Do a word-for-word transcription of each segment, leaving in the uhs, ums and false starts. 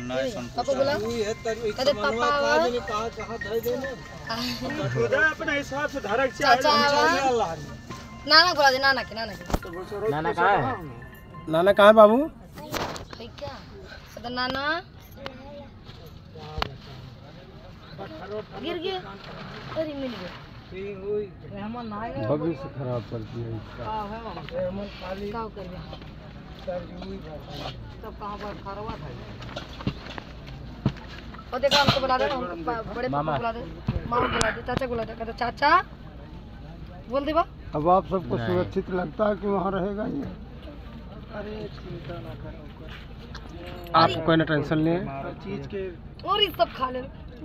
पापा बोला अरे पापा अपने हिसाब से धारक नाना बोला दे नाना के नाना के नाना कहाँ है? नाना कहाँ है बाबू? क्या तो नाना गिर गया अरे मिल गया भविष्य खराब करती है इसका। क्या कर गया तब कहाँ पर खरवा था और देखा हमको बुला दे बड़े पापा बुला दे मामा बुला दे चाचा बुला दे कहते चाचा बोल दे बा। अब आप सबको सुरक्षित लगता है कि वहाँ रहेगा ये? अरे चिंता ना करो, आपको कोई ना टेंशन नहीं है। चीज के और ये सब खा ले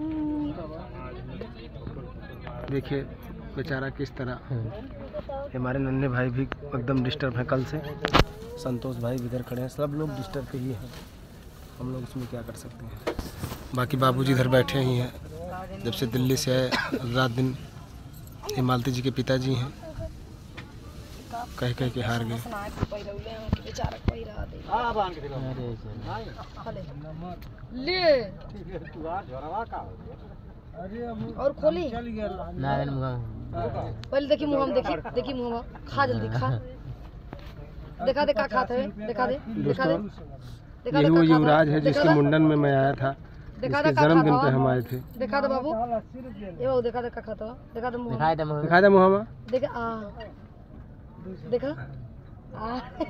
देखिए बेचारा किस तरह। हमारे नन्हे भाई भी एकदम डिस्टर्ब है कल से। संतोष भाई भी इधर खड़े हैं, सब लोग डिस्टर्ब ही हैं। हम लोग इसमें क्या कर सकते हैं। बाकी बाबूजी इधर बैठे ही हैं, जब से दिल्ली से आए रात दिन। ये मालती जी के पिताजी हैं, कह कह के हार गए। ले और खोली पहले देखी मुँह हम देखी देखी मुँह हम खा जल्दी खा दिखा दे का खाते हैं दिखा दे दिखा दे दिखा ये वो युवराज है जिसके मुंडन में मैं आया था, दिखा इसके जन्मदिन पे हम आए थे। दिखा दे बाबू ये वो दिखा दे का खाता दिखा दे मुँह दिखा दे मुहम्मद, देखा आ देखा आ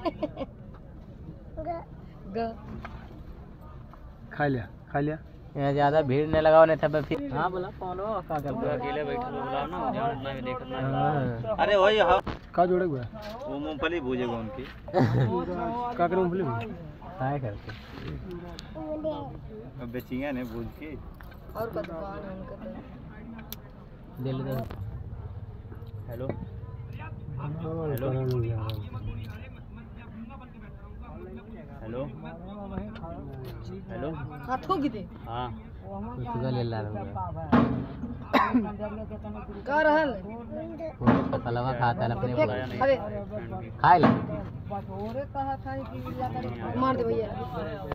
ग खा लिया खा लिया। यहाँ ज्यादा भीड़ नहीं लगाओ नहीं था फिर। हाँ बोला कौन हो क्या कर रहे अकेले बैठे तो बुलाओ ना मुझे मैं देखना। अरे वही हाँ का जोड़े हुआ है वो मूंगफली भूजेगा उनकी का करूँ मूंगफली काय करते बेचिया ने भूज के और दुकान है उनका दिल दे। हेलो हेलो हेलो हेलो हाथों की दे हाँ उसका ले ला रहा का रहल फलवा खाता है अपने अरे खाए ले मार दे भैया।